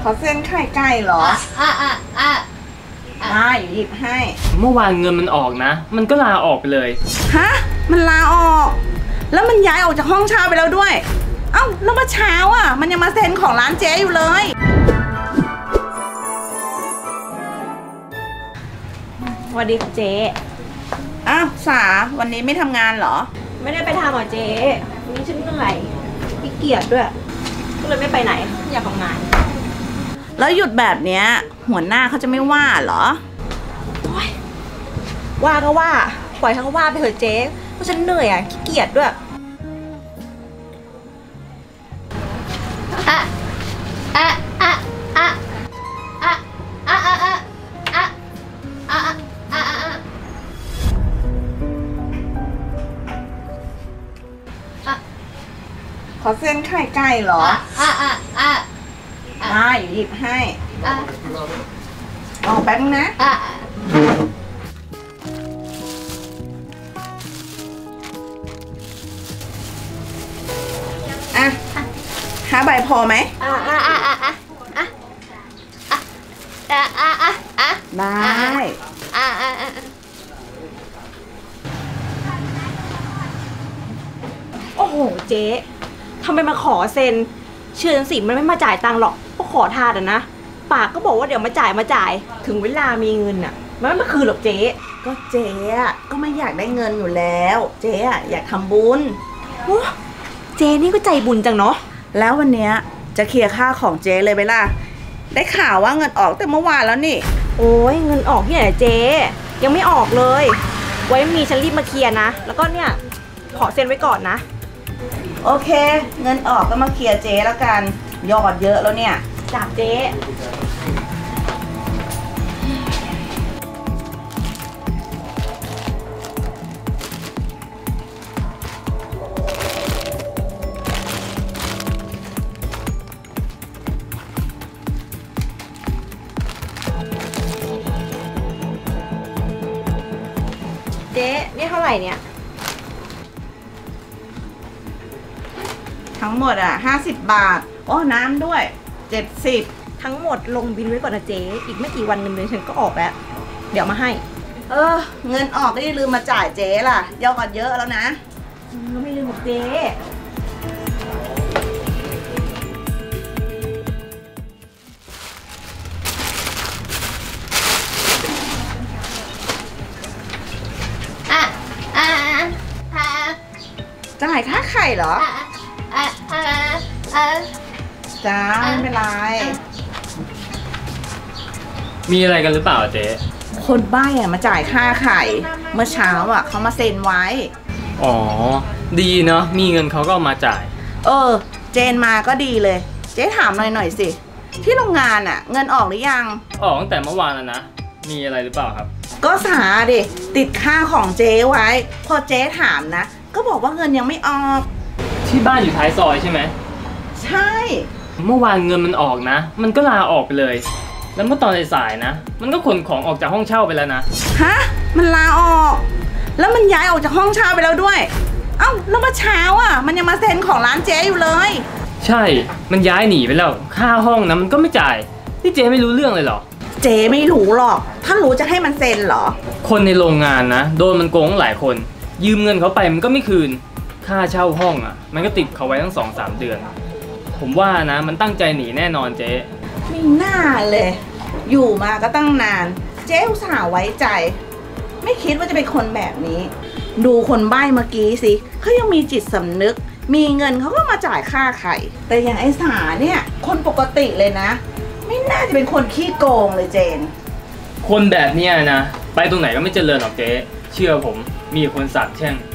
ขอเส้นไข่ไก่เหรอได้หยิบให้เมื่อวานเงินมันออกนะมันก็ลาออกไปเลยฮะมันลาออกแล้วมันย้ายออกจากห้องเช่าไปแล้วด้วยเอ้าแล้วเมื่อเช้าอ่ะมันยังมาเซ็นของร้านเจ๊อยู่เลยสวัสดีค่ะเจ๊อ้าวสาวันนี้ไม่ทำงานเหรอไม่ได้ไปทำหรอเจ๊วันนี้ฉันเหนื่อยขี้เกียจด้วยก็เลยไม่ไปไหนอยากทำงานแล้วหยุดแบบเนี้ยหัวหน้าเขาจะไม่ว่าเหรอว่าก็ว่าปล่อยทั้งว่าไปเถอะเจ๊เพราะฉันเหนื่อยอ่ะขี้เกียจด้วยขอเส้นไข่ไก่เหรอได้หยิบให้ออกแป๊บนึงนะ5 ใบพอไหมได้โอ้โหเจ๊ทำไมมาขอเซ็นเชื่อสิมันไม่มาจ่ายตังค์หรอกก็ขอทานนะปากก็บอกว่าเดี๋ยวมาจ่ายถึงเวลามีเงินอ่ะมันไม่มาคืนหรอกเจ๊ก็เจ๊ก็ไม่อยากได้เงินอยู่แล้วเจ๊อยากทำบุญเจ๊นี่ก็ใจบุญจังเนาะแล้ววันนี้จะเคลียร์ค่าของเจ๊เลยไหมล่ะได้ข่าวว่าเงินออกแต่เมื่อวานแล้วนี่โอ้ยเงินออกที่ไหนเจ๊ยังไม่ออกเลยไว้มีฉันรีบมาเคลียร์นะแล้วก็เนี่ยขอเซ็นไว้ก่อนนะโอเคเงินออกก็มาเคลียร์เจ๊แล้วกันยอดเยอะแล้วเนี่ยจับเจ๊เจ๊นี่เท่าไหร่เนี่ยทั้งหมด50 บาทอ๋อน้ำด้วย70 ทั้งหมดลงบินไว้ก่อนนะเจ๊อีกไม่กี่วันเงินเดือนฉันก็ออกแล้วเดี๋ยวมาให้เงินออกก็อย่าลืมมาจ่ายเจ๊ล่ะยอดเยอะแล้วนะไม่ลืมหรอกเจ๊จ่ายค่าไข่เหรอจ้าไม่เป็นไรมีอะไรกันหรือเปล่าเจ๊คนใบ้มาจ่ายค่าไข่เมื่อเช้าเขามาเซ็นไว้อ๋อดีเนาะมีเงินเขาก็เอามาจ่ายเจนมาก็ดีเลยเจ๊ถามหน่อยสิที่โรงงานเงินออกหรือยังออกตั้งแต่เมื่อวานแล้วนะมีอะไรหรือเปล่าครับก็สาดิติดค่าของเจ๊ไว้พอเจ๊ถามนะก็บอกว่าเงินยังไม่ออกที่บ้านอยู่ท้ายซอยใช่ไหมใช่เมื่อวานเงินมันออกนะมันก็ลาออกไปเลยแล้วเมื่อตอนสายๆนะมันก็ขนของออกจากห้องเช่าไปแล้วนะฮะมันลาออกแล้วมันย้ายออกจากห้องเช่าไปแล้วด้วยเอ้าแล้วเมื่อเช้ามันยังมาเซ็นของร้านเจ๊อยู่เลยใช่มันย้ายหนีไปแล้วค่าห้องนะมันก็ไม่จ่ายที่เจ๊ไม่รู้เรื่องเลยเหรอเจ๊ไม่รู้หรอกถ้ารู้จะให้มันเซ็นเหรอคนในโรงงานนะโดนมันโกงหลายคนยืมเงินเขาไปมันก็ไม่คืนค่าเช่าห้องมันก็ติดเขาไว้ตั้ง2-3 เดือนผมว่านะมันตั้งใจหนีแน่นอนเจ๊ไม่น่าเลยอยู่มาก็ตั้งนานเจ๊อุตส่าห์ไว้ใจไม่คิดว่าจะเป็นคนแบบนี้ดูคนใบ้เมื่อกี้สิเขายังมีจิตสำนึกมีเงินเขาก็มาจ่ายค่าไข่แต่อย่างไอ้สาเนี่ยคนปกติเลยนะไม่น่าจะเป็นคนขี้โกงเลยเจนคนแบบนี้นะไปตรงไหนก็ไม่เจริญหรอกเจ๊เชื่อผมมีคนสาปแช่ง